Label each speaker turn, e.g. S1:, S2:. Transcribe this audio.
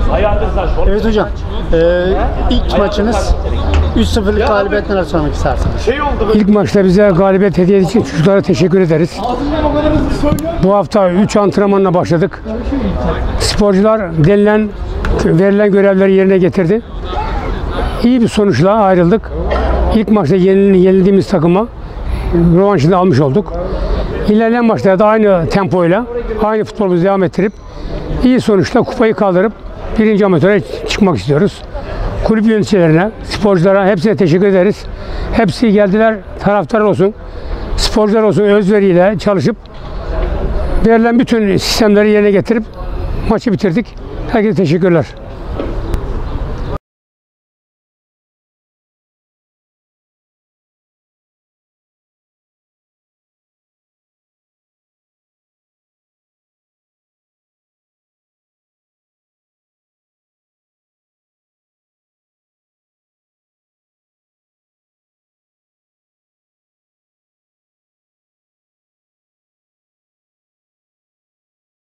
S1: Evet hocam, ilk maçınız 3-0'lık galibiyetten açıklamak istersiniz.
S2: İlk maçta bize galibiyet hediye için çocuklara teşekkür ederiz. Bu hafta 3 antrenmanla başladık. Sporcular verilen görevleri yerine getirdi. İyi bir sonuçla ayrıldık. İlk maçta yenildiğimiz takıma rövanşını almış olduk. İlerleyen maçlarda aynı tempoyla, aynı futbolumuzu devam ettirip iyi sonuçla kupayı kaldırıp birinci amatöre çıkmak istiyoruz. Kulüp yöneticilerine, sporculara hepsine teşekkür ederiz. Hepsi geldiler, taraftar olsun, sporcular olsun özveriyle çalışıp verilen bütün sistemleri yerine getirip maçı bitirdik. Herkese teşekkürler.